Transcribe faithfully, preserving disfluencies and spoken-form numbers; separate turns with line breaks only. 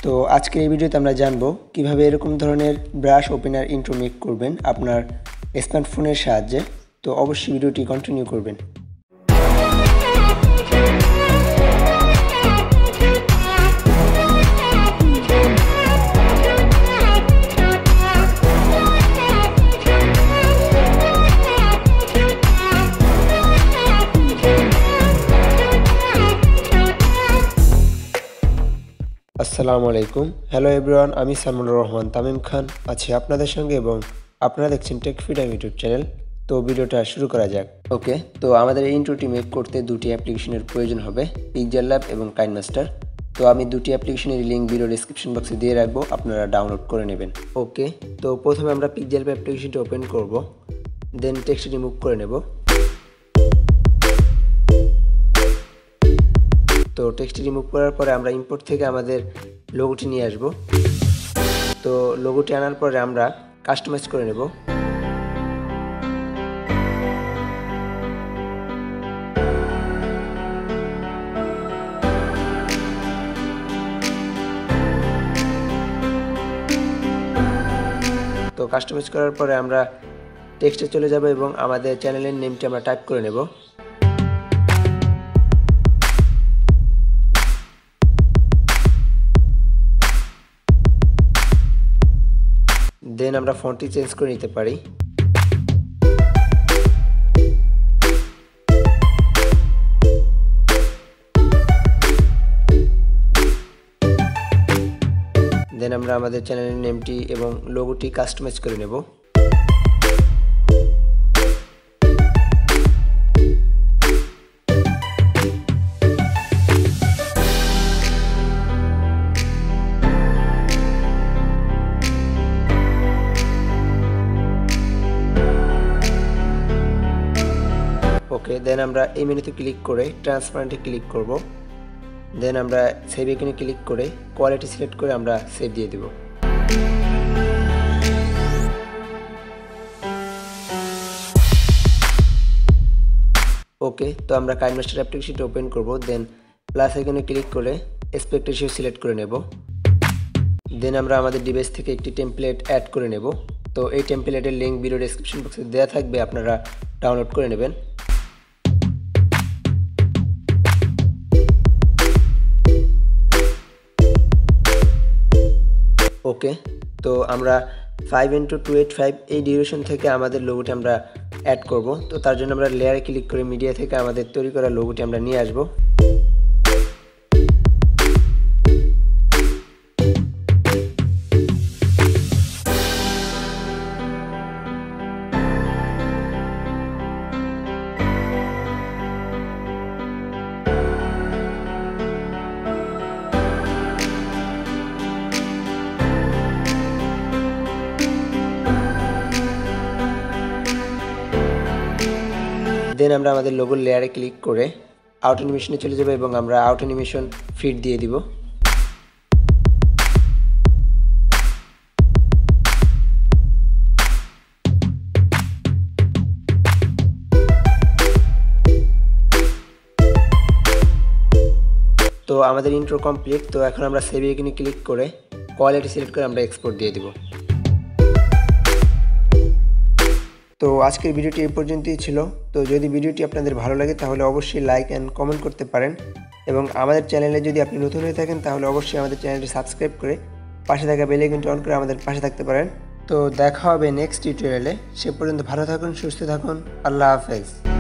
তো আজকের এই ভিডিওতে আমরা জানবো কিভাবে এরকম ধরনের ব্রাশ ওপেনার ইন্ট্রো মেক করবেন আপনার স্মার্টফোনের সাহায্যে। তো অবশ্যই ভিডিওটি কন্টিনিউ করবেন। আসসালামু আলাইকুম, হ্যালো এভরিওয়ান, আমি সালমানুর রহমান তামিম খান আছি আপনাদের সঙ্গে এবং আপনারা দেখছেন টেক ফ্রিডম ইউটিউব চ্যানেল। তো ভিডিওটা শুরু করা যাক। ওকে, তো আমাদের এই ইন্ট্রোটি মেক করতে দুটি অ্যাপ্লিকেশনের প্রয়োজন হবে, পিক্সেল ল্যাব এবং কাইনমাস্টার। তো আমি দুটি অ্যাপ্লিকেশনের লিঙ্ক ভিডিও ডেসক্রিপশন বক্সে দিয়ে রাখবো, আপনারা ডাউনলোড করে নেবেন। ওকে, তো প্রথমে আমরা পিক্সেল ল্যাব অ্যাপ্লিকেশনটি ওপেন করব, দেন টেক্সট রিমুভ করে নেব। তো টেক্সট রিমুভ করার পরে আমরা ইম্পোর্ট থেকে আমাদের লোগোটি নিয়ে আসব। তো লোগোটি আনার পরে আমরা কাস্টমাইজ করে নেব। তো কাস্টমাইজ করার পরে আমরা টেক্সটে চলে যাব এবং আমাদের চ্যানেলের নেমটি আমরা টাইপ করে নেব। দেন আমরা ফন্টটি চেঞ্জ করে নিতে পারি। দেন আমরা আমাদের চ্যানেলের নেমটি এবং লোগোটি কাস্টমাইজ করে নেব। ওকে, দেন আমরা এই মেনুতে ক্লিক করে ট্রান্সপারেন্টে ক্লিক করব। দেন আমরা সেভ এখানে ক্লিক করে কোয়ালিটি সিলেক্ট করে আমরা সেভ দিয়ে দেব। ওকে, তো আমরা কাইনমাস্টার অ্যাপ্লিকেশনটি ওপেন করব। দেন প্লাস এখানে ক্লিক করে অ্যাসপেক্ট রেশিও সিলেক্ট করে নেব। দেন আমরা আমাদের ডিভাইস থেকে একটি টেমপ্লেট অ্যাড করে নেব। তো এই টেমপ্লেটের লিঙ্ক ভিডিও ডেসক্রিপশন বক্সে দেওয়া থাকবে, আপনারা ডাউনলোড করে নেবেন। ওকে, তো আমরা five into two eight five এই ডিউরেশন থেকে আমাদের লোগোটি আমরা অ্যাড করব। তো তার জন্য আমরা লেয়ারে ক্লিক করে মিডিয়া থেকে আমাদের তৈরি করা লোগোটি আমরা নিয়ে আসব। দেন আমরা আমাদের লোগোর লেয়ারে ক্লিক করে আউট অ্যানিমেশনে চলে যাব এবং আমরা আউট অ্যানিমেশন ফিট দিয়ে দিব। তো আমাদের ইন্ট্রো কমপ্লিট। তো এখন আমরা সেভ এখানে ক্লিক করে কোয়ালিটি সিলেক্ট করে আমরা এক্সপোর্ট দিয়ে দিব। তো আজকের ভিডিওটি এই পর্যন্তই ছিল। তো যদি ভিডিওটি আপনাদের ভালো লাগে তাহলে অবশ্যই লাইক অ্যান্ড কমেন্ট করতে পারেন এবং আমাদের চ্যানেলে যদি আপনি নতুন হয়ে থাকেন তাহলে অবশ্যই আমাদের চ্যানেলটি সাবস্ক্রাইব করে পাশে থাকা বেল আইকনটি অন করে আমাদের পাশে থাকতে পারেন। তো দেখা হবে নেক্সট টিউটোরিয়ালে। সে পর্যন্ত ভালো থাকুন, সুস্থ থাকুন, আল্লাহ হাফেজ।